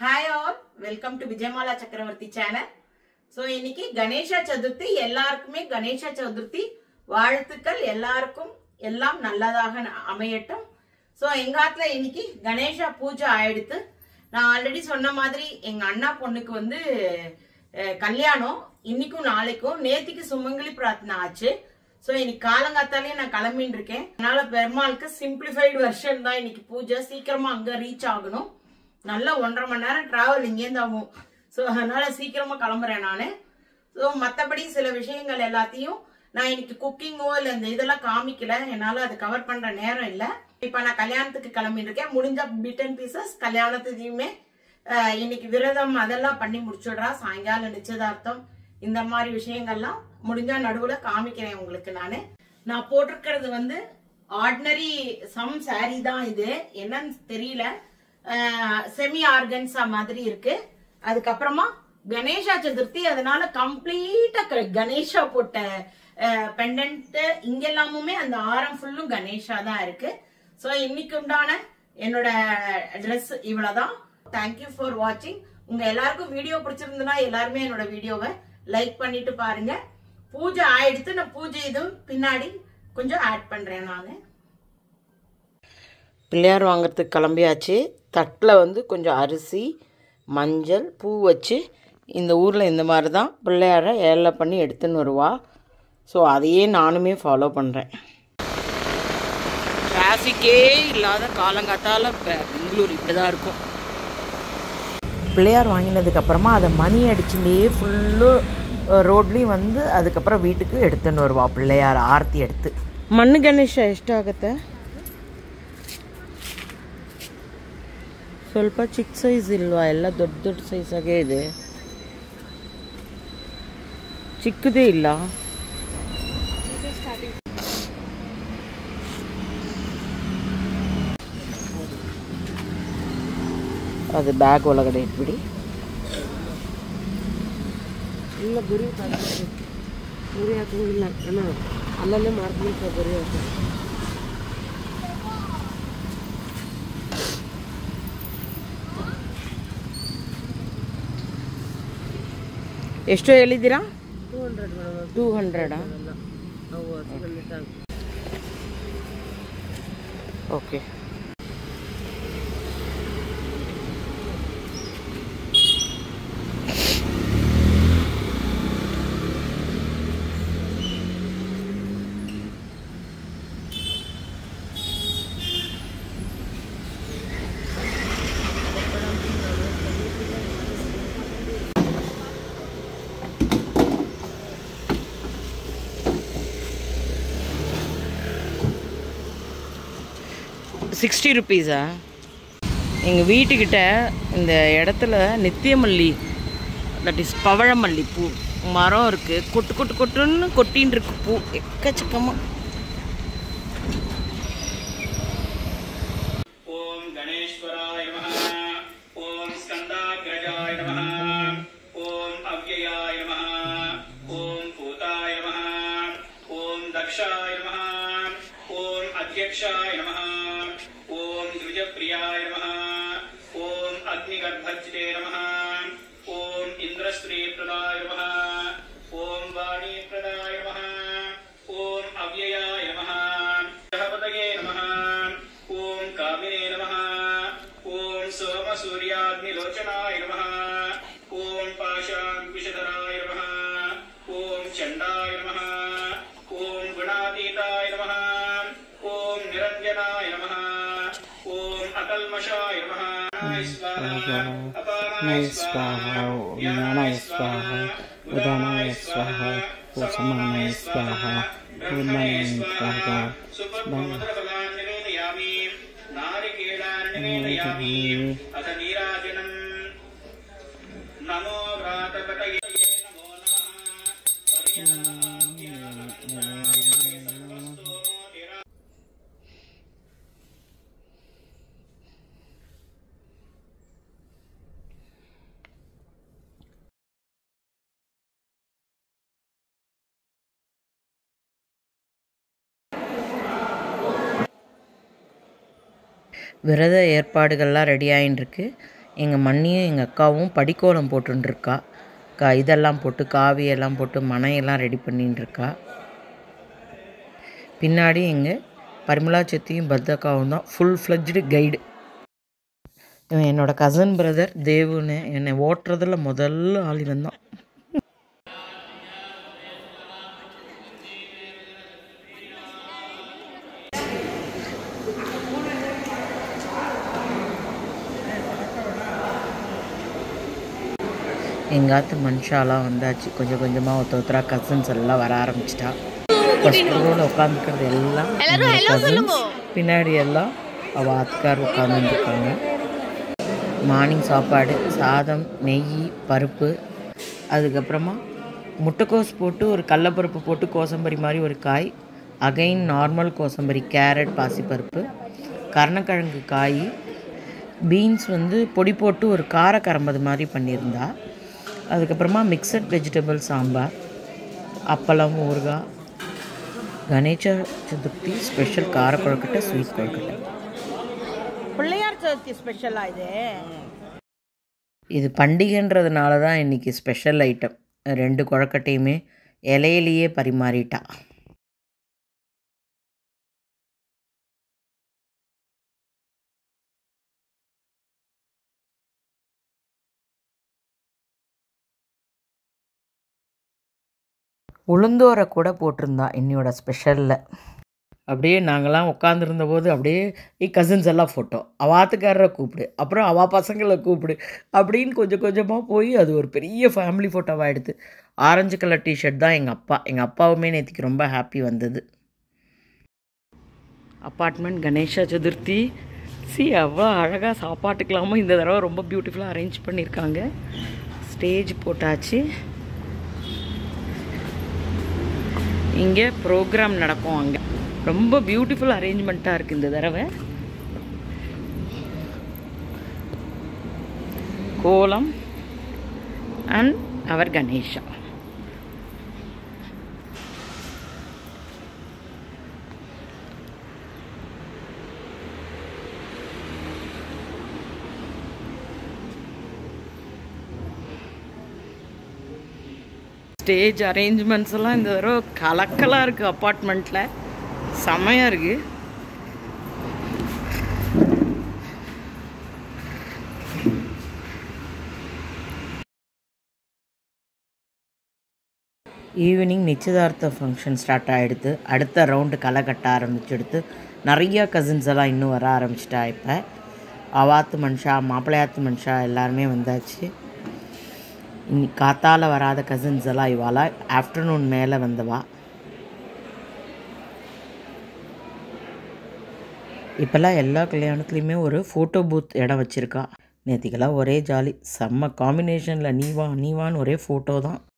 Hi all, welcome to Vijayamala Chakravarti channel. So இன்னைக்கு கணேச சதுர்த்தி எல்லாருக்குமே கணேச சதுர்த்தி வாழ்த்துக்கள் எல்லாருக்கும் எல்லாம் நல்லதாக அமையட்டும். So எங்க ஆத்துல இன்னைக்கு கணேச பூஜை ஆயிடுத்து. நான் ஆல்ரெடி சொன்ன மாதிரி எங்க அண்ணா பொண்ணுக்கு வந்து கல்யாணம் இன்னைக்கும் நாளைக்கும் நேத்திக்கு சுமங்கலி பிரார்த்தனை ஆச்சு. சோ இன்னைக்கு காலங்காத்தாலே நான் கிளம்பிட்டு இருக்கேன். அதனால பெருமாளுக்கு சிம்பிளிஃபைடு வெர்ஷன் தான் இன்னைக்கு பூஜை. சீக்கிரமா அங்க ரீச் ஆகணும். நல்ல 1.5 மணி நேரம் டிராவல் இங்கேருந்து ஆகும். ஸோ அதனால சீக்கிரமா கிளம்புறேன் நான். ஸோ மற்றபடி சில விஷயங்கள் எல்லாத்தையும் நான் இன்னைக்கு குக்கிங்கோ இல்லை இந்த இதெல்லாம் காமிக்கல. என்னால் அதை கவர் பண்ற நேரம் இல்லை. இப்போ நான் கல்யாணத்துக்கு கிளம்பிட்டு இருக்கேன். முடிஞ்ச பிட் அண்ட் பீசஸ் கல்யாணத்தையுமே இன்னைக்கு விரதம் அதெல்லாம் பண்ணி முடிச்சுடுறா. சாயங்காலம் நிச்சயதார்த்தம் இந்த மாதிரி விஷயங்கள்லாம் முடிஞ்சா நடுவில் காமிக்கிறேன் உங்களுக்கு. நான் போட்டிருக்கிறது வந்து ஆர்டினரி சம் சாரி தான். இது என்னன்னு தெரியல, செமி ஆர்கன்ஸா மாதிரி இருக்கு. அதுக்கப்புறமா கணேசா சதுர்த்தி, அதனால கம்ப்ளீட்டா கணேசா போட்ட பெண்டன்ட் இங்க எல்லாமுமே அந்த ஆரம் ஃபுல்லும் கணேசா தான் இருக்கு. சோ இன்னைக்கு உண்டான என்னோட ட்ரெஸ் இவ்வளவுதான். தேங்க்யூ ஃபார் வாட்சிங். உங்க எல்லாருக்கும் வீடியோ பிடிச்சிருந்ததுன்னா எல்லாருமே என்னோட வீடியோவை லைக் பண்ணிட்டு பாருங்க. பூஜை ஆயிடுத்து. நான் பூஜை இதுவும் பின்னாடி கொஞ்சம் ஆட் பண்றேன். நான் பிள்ளையார் வாங்கறதுக்கு கிளம்பியாச்சு. தட்டில் வந்து கொஞ்சம் அரிசி, மஞ்சள், பூ வச்சு இந்த ஊரில் இந்த மாதிரி தான் பிள்ளையாரை ஏழை பண்ணி எடுத்துன்னு வருவா. ஸோ அதையே நானுமே ஃபாலோ பண்ணுறேன். டிராஃபிக்கே இல்லாத காலங்காத்தால் பெங்களூர் இப்படி தான் இருக்கும். பிள்ளையார் வாங்கினதுக்கப்புறமா அதை மணி அடிச்சுட்டே ஃபுல்லு ரோட்லேயும் வந்து அதுக்கப்புறம் வீட்டுக்கு எடுத்துன்னு வருவா பிள்ளையார் ஆர்த்தி எடுத்து. ಮಣ್ಣು ಗಣೇಶ ಎಷ್ಟಾಗುತ್ತೆ? ಸ್ವಲ್ಪ ಚಿಕ್ಕ ಸೈಜ್ ಇಲ್ವಾ? ಎಲ್ಲ ದೊಡ್ಡ ದೊಡ್ಡ ಸೈಜಾಗೇ ಇದೆ, ಚಿಕ್ಕದೇ ಇಲ್ಲ. ಅದು ಬ್ಯಾಗ್ ಒಳಗಡೆ ಇಟ್ಬಿಡಿ. ಇಲ್ಲ ಗುರಿ ಗುರಿ ಹಾಕೋಂಗಿಲ್ಲ ಅಣ್ಣ, ಅಲ್ಲಲ್ಲೇ ಮಾಡ್ಬಿಡ್ತಾರೆ ಗುರಿ ಹಾಕಿ. ಎಷ್ಟು ಹೇಳಿದ್ದೀರಾ? 200. ಓಕೆ. ₹60. எங்கள் வீட்டுக்கிட்ட இந்த இடத்துல நித்தியமல்லி, தட் இஸ் பவழமல்லி பூ மரம் இருக்குது. கொட்டு கொட்டு கொட்டுன்னு கொட்டின்னு இருக்கு பூ எக்கச்சக்கமாக. ஓம் கணேஸ்வராய நமஹ, ஓம் ஸ்கந்தாக்ரஜாய நமஹ, ஓம் அவ்யயாய நமஹ, ஓம் பூதாய நமஹ, ஓம் தக்ஷாய நமஹ, ஓம் அத்யக்ஷாய நமஹ, ஓம் द्विजप्रियाय नमः, ओम अग्निगर्भज्जिते नमः, ओम इंद्रश्रीप्रदाय नमः, ओम वाणीप्रदाय नमः, ओम अव्ययाय नमः, ग्रहपतये नमः, ओम कामिने नमः, ओम सोमसूर्याग्निलोचनाय नमः, ओम पाशाङ्कुशधराय नमः, ओम चण्डाय नमः, ओम गुणातीताय नमः, ओम निरञ्जनाय नमः, ओम अकल्मषाय नमः, अपानाय स्वाहा, ज्ञानाय स्वाहा, उदानाय स्वाहा, उपशमनाय स्वाहा, पूर्णाय स्वाहा, सुपद्मफलान् निवेदयामि, नारिकेलान् निवेदयामि, अथ नीराजनम्। नमो व्रातपतये नमो नमः। விரத ஏற்பாடுகள்லாம் ரெடி ஆகின்னு இருக்கு. எங்கள் மண்ணியும் எங்கள் அக்காவும் படிக்கோலம் போட்டுருக்கா. இதெல்லாம் போட்டு காவியெல்லாம் போட்டு மனையெல்லாம் ரெடி பண்ணிட்டுருக்கா. பின்னாடி எங்கள் பரிமளா சித்தியும் பத்தக்காவும் தான் ஃபுல் ஃப்ளெஜ்டு கைடு. இவன் என்னோடய கசன் பிரதர் தேவுன்னு. என்னை ஓட்டுறதில் முதல்ல ஆள் இவன் தான். எங்காத்து மனுஷாலாம் வந்தாச்சு. கொஞ்சம் கொஞ்சமாக ஒருத்தராக கசின்ஸ் எல்லாம் வர ஆரம்பிச்சிட்டா. ஃபஸ்ட் ரோவில் உட்காந்துக்கிறது எல்லாம் கசின்ஸ், பின்னாடி எல்லாம் அவள் ஆத்துக்கார் உட்காந்துருக்காங்க. மார்னிங் சாப்பாடு சாதம், நெய், பருப்பு, அதுக்கப்புறமா முட்டைக்கோஸ் போட்டு ஒரு கடலப்பருப்பு போட்டு கோசம்பரி மாதிரி ஒரு காய், அகைன் நார்மல் கோசம்பரி, கேரட், பாசிப்பருப்பு, கருணக்கிழங்கு காய், பீன்ஸ் பொடி போட்டு ஒரு காரக்கரம்பது மாதிரி பண்ணியிருந்தா. அதுக்கப்புறமா மிக்சட் வெஜிடபிள் சாம்பார், அப்பளம், ஊறுகாய். கணேச சதுர்த்தி ஸ்பெஷல் கார கொழுக்கட்டை, ஸ்வீட் கொழுக்கட்டை. பிள்ளையார் சதுர்த்தி ஸ்பெஷலாக இது பண்டிகைன்றதுனால தான் இன்றைக்கி ஸ்பெஷல் ஐட்டம். 2 கொழுக்கட்டையுமே இலையிலேயே பரிமாறிட்டா. உளுந்தோரை கூட போட்டிருந்தா என்னையோட ஸ்பெஷலில். அப்படியே நாங்கள்லாம் உட்காந்துருந்த போது அப்படியே கசின்ஸ் எல்லாம் ஃபோட்டோ, அவாத்துக்காரரை கூப்பிடு, அப்புறம் அவா பசங்களை கூப்பிடு அப்படின்னு கொஞ்சம் கொஞ்சமாக போய் அது ஒரு பெரிய ஃபேமிலி ஃபோட்டோவாக எடுத்து. ஆரஞ்சு கலர் டிஷர்ட் தான் எங்கள் அப்பாவுமே நேற்றுக்கு ரொம்ப ஹாப்பி வந்தது. அப்பார்ட்மெண்ட் கணேச சதுர்த்தி அவ்வளோ அழகாக சாப்பாட்டுக்கலாமா இந்த தடவை ரொம்ப பியூட்டிஃபுல்லாக அரேஞ்ச் பண்ணியிருக்காங்க. ஸ்டேஜ் போட்டாச்சு. இங்கே ப்ரோக்ராம் நடக்கும். அங்கே ரொம்ப பியூட்டிஃபுல் அரேஞ்ச்மெண்ட்டாக இருக்குது இந்த தடவை. Kolam and our Ganesha. Stage arrangements எல்லாம் இந்த தடவை கலக்கலாக இருக்குது. அப்பார்ட்மெண்ட்டில் செமையாக இருக்குது. ஈவினிங் நிச்சயதார்த்த ஃபங்க்ஷன் ஸ்டார்ட் ஆகிடுது. அடுத்த ரவுண்டு களை கட்ட ஆரம்பிச்சுடுத்து. நிறையா கசின்ஸ் எல்லாம் இன்னும் வர ஆரம்பிச்சிட்டா. இப்போ அவாத்து மனுஷா, மாப்பிள்ளையாத்து மனுஷா எல்லாருமே வந்தாச்சு. இன்னைக்கு காத்தால் வராத கசின்ஸ் எல்லாம் இவாளா ஆஃப்டர்நூன் மேலே வந்தவா. இப்போல்லாம் எல்லா கல்யாணத்துலேயுமே ஒரு ஃபோட்டோ பூத் இடம் வச்சுருக்கா. நேற்றுக்கெல்லாம் ஒரே ஜாலி, செம்ம காம்பினேஷனில் நீவான்னு ஒரே ஃபோட்டோ தான்.